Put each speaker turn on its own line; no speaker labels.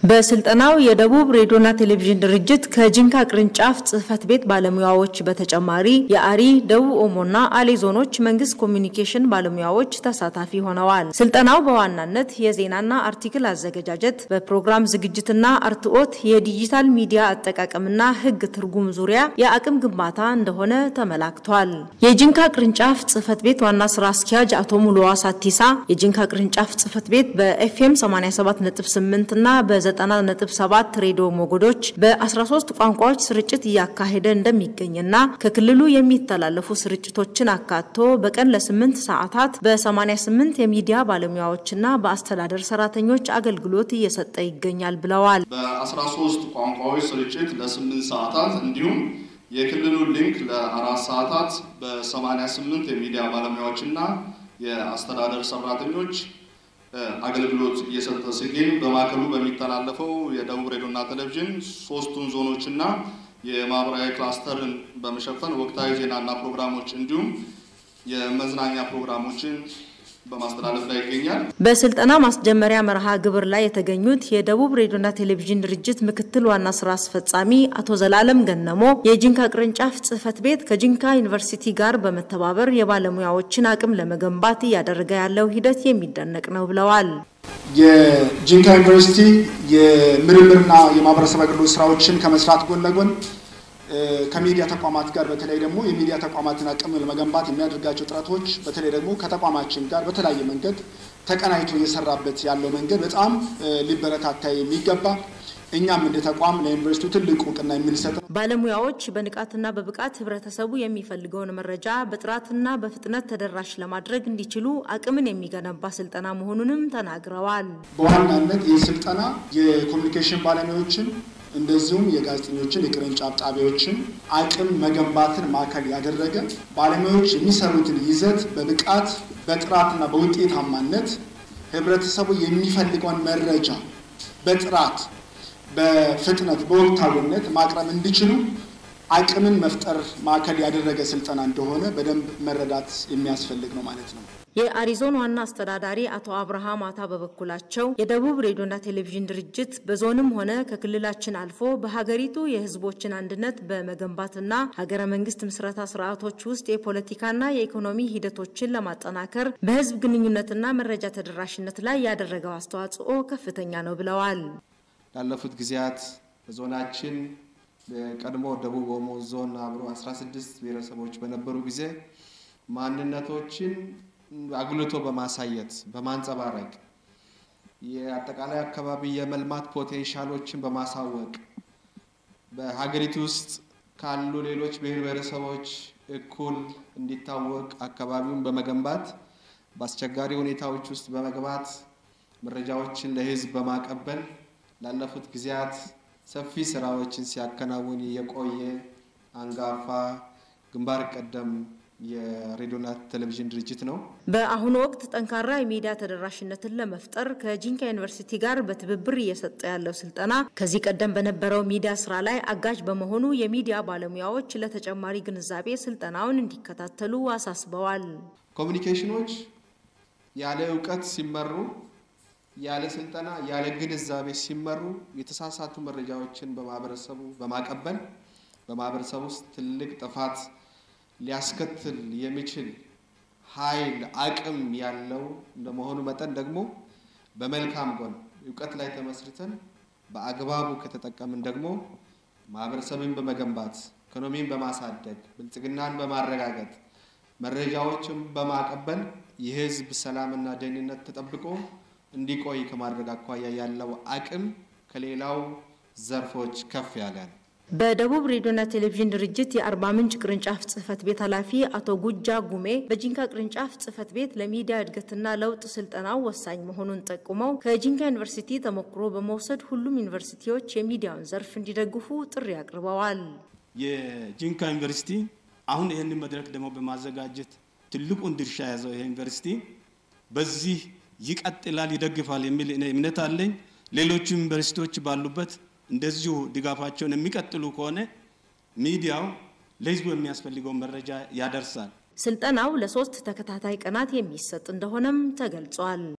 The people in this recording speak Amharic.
በስልጠናው የደቡብ ሬዲዮና ቴሌቪዥን ድርጅት ከጂንካ ቅርንጫፍ ጽህፈት ቤት ባለሙያዎች በተጨማሪ የአሪ ደቡብ ኦሞና አሌ ዞኖች መንግስት ኮሙኒኬሽን ባለሙያዎች ተሳታፊ ሆነዋል። ስልጠናው በዋናነት የዜናና አርቲክል አዘገጃጀት፣ በፕሮግራም ዝግጅትና አርትኦት፣ የዲጂታል ሚዲያ አጠቃቀምና ህግ ትርጉም ዙሪያ የአቅም ግንባታ እንደሆነ ተመላክቷል። የጂንካ ቅርንጫፍ ጽህፈት ቤት ዋና ስራ አስኪያጅ አቶ ሙሉዋ ሳቲሳ የጂንካ ቅርንጫፍ ጽህፈት ቤት በኤፍኤም 87.8 እና በ90.7 ሬዲዮ ሞገዶች በ13 ቋንቋዎች ስርጭት ያካሄደ እንደሚገኝና ከክልሉ የሚተላለፉ ስርጭቶችን አካቶ በቀን ለ8 ሰዓታት በ88 የሚዲያ ባለሙያዎችና በአስተዳደር ሰራተኞች አገልግሎት እየሰጠ ይገኛል ብለዋል።
በ13 ቋንቋዎች ስርጭት ለ8 ሰዓታት እንዲሁም የክልሉ ሊንክ ለ4 ሰዓታት በ88 የሚዲያ ባለሙያዎችና የአስተዳደር ሰራተኞች አገልግሎት እየሰጠ ሲገኝ በማከሉ በሚተላለፈው የደቡብ ሬዲዮና ቴሌቪዥን 3ቱን ዞኖችና የማብራሪያ ክላስተርን በመሸፈን ወቅታዊ ዜናና ፕሮግራሞች እንዲሁም የመዝናኛ ፕሮግራሞችን በማስተላለፍ ላይ ይገኛል።
በስልጠና ማስጀመሪያ መርሃ ግብር ላይ የተገኙት የደቡብ ሬዲዮና ቴሌቪዥን ድርጅት ምክትል ዋና ስራ አስፈጻሚ አቶ ዘላለም ገነሞ የጂንካ ቅርንጫፍ ጽህፈት ቤት ከጂንካ ዩኒቨርሲቲ ጋር በመተባበር የባለሙያዎችን አቅም ለመገንባት ያደረገ ያለው ሂደት የሚደነቅ ነው ብለዋል።
የጂንካ ዩኒቨርሲቲ የምርምርና የማህበረሰብ አገልግሎት ስራዎችን ከመስራት ጎን ለጎን ከሚዲያ ተቋማት ጋር በተለይ ደግሞ የሚዲያ ተቋማትን አቅም ለመገንባት የሚያደርጋቸው ጥረቶች በተለይ ደግሞ ከተቋማችን ጋር በተለያየ መንገድ ተቀናይቶ እየሰራበት ያለው መንገድ በጣም ሊበረታታ የሚገባ እኛም እንደ ተቋም ለዩኒቨርሲቲው ትልቅ ዕውቅና የምንሰጥ
ባለሙያዎች በንቃትና በብቃት ህብረተሰቡ የሚፈልገውን መረጃ በጥራትና በፍጥነት ተደራሽ ለማድረግ እንዲችሉ አቅምን የሚገነባ ስልጠና መሆኑንም ተናግረዋል።
በዋናነት ይህ ስልጠና የኮሙኒኬሽን ባለሙያዎችን እንደዚሁም የጋዜጠኞችን የቅርንጫፍ ጣቢያዎችን አቅም መገንባትን ማዕከል ያደረገ ባለሙያዎች የሚሰሩትን ይዘት በብቃት በጥራትና በውጤታማነት ህብረተሰቡ የሚፈልገውን መረጃ በጥራት በፍጥነት በወቅታዊነት ማቅረብ እንዲችሉ አቅምን መፍጠር ማዕከል ያደረገ ስልጠና እንደሆነ በደንብ መረዳት የሚያስፈልግ ነው ማለት ነው።
የአሪዞን ዋና አስተዳዳሪ አቶ አብርሃም አታ በበኩላቸው የደቡብ ሬዲዮና ቴሌቪዥን ድርጅት በዞንም ሆነ ከክልላችን አልፎ በሀገሪቱ የህዝቦችን አንድነት በመገንባትና ሀገረ መንግስት ምስረታ ስርዓቶች ውስጥ የፖለቲካና የኢኮኖሚ ሂደቶችን ለማጠናከር በህዝብ ግንኙነትና መረጃ ተደራሽነት ላይ ያደረገው አስተዋጽኦ ከፍተኛ ነው ብለዋል።
ያለፉት ጊዜያት በዞናችን በቀድሞ ደቡብ ኦሞ ዞን አብሮ 16 ብሔረሰቦች በነበሩ ጊዜ ማንነቶችን አጉልቶ በማሳየት በማንጸባረቅ የአጠቃላይ አካባቢ የመልማት ፖቴንሻሎችን በማሳወቅ በሀገሪቱ ውስጥ ካሉ ሌሎች ብሔረሰቦች እኩል እንዲታወቅ አካባቢውን በመገንባት በአስቸጋሪ ሁኔታዎች ውስጥ በመግባት መረጃዎችን ለህዝብ በማቀበል ላለፉት ጊዜያት ሰፊ ስራዎችን ሲያከናውን የቆየ አንጋፋ ግንባር ቀደም የሬዲዮና ቴሌቪዥን ድርጅት ነው።
በአሁኑ ወቅት ጠንካራ የሚዲያ ተደራሽነትን ለመፍጠር ከጂንካ ዩኒቨርሲቲ ጋር በትብብር እየሰጠ ያለው ስልጠና ከዚህ ቀደም በነበረው ሚዲያ ስራ ላይ አጋዥ በመሆኑ የሚዲያ ባለሙያዎች ለተጨማሪ ግንዛቤ ስልጠናውን እንዲከታተሉ አሳስበዋል።
ኮሙኒኬሽኖች ያለ ዕውቀት ሲመሩ ያለ ስልጠና ያለ ግንዛቤ ሲመሩ የተሳሳቱ መረጃዎችን በማህበረሰቡ በማቀበል በማህበረሰቡ ውስጥ ትልቅ ጥፋት ሊያስከትል የሚችል ኃይል አቅም ያለው እንደመሆኑ መጠን ደግሞ በመልካም ጎን ዕውቀት ላይ ተመስርተን በአግባቡ ከተጠቀምን ደግሞ ማህበረሰብን በመገንባት ኢኮኖሚን በማሳደግ ብልጽግናን በማረጋገጥ መረጃዎችን በማቀበል የህዝብ ሰላምና ደህንነት ተጠብቆ እንዲቆይ ከማድረግ አኳያ ያለው አቅም ከሌላው ዘርፎች ከፍ ያለ ነው።
በደቡብ ሬዲዮና ቴሌቪዥን ድርጅት የአርባ ምንጭ ቅርንጫፍ ጽህፈት ቤት ኃላፊ አቶ ጉጃ ጉሜ በጂንካ ቅርንጫፍ ጽህፈት ቤት ለሚዲያ እድገትና ለውጥ ስልጠናው ወሳኝ መሆኑን ጠቁመው ከጂንካ ዩኒቨርሲቲ ተሞክሮ በመውሰድ ሁሉም ዩኒቨርሲቲዎች የሚዲያውን ዘርፍ እንዲደግፉ ጥሪ አቅርበዋል።
የጂንካ ዩኒቨርሲቲ አሁን ይሄንን መድረክ ደግሞ በማዘጋጀት ትልቁን ድርሻ ያዘው ዩኒቨርሲቲ በዚህ ይቀጥላል ይደግፋል የሚል እምነት አለኝ። ሌሎች ዩኒቨርሲቲዎች ባሉበት እንደዚሁ ድጋፋቸውን የሚቀጥሉ ከሆነ ሚዲያው ለህዝቡ የሚያስፈልገው መረጃ ያደርሳል።
ስልጠናው ለ3 ተከታታይ ቀናት የሚሰጥ እንደሆነም ተገልጿል።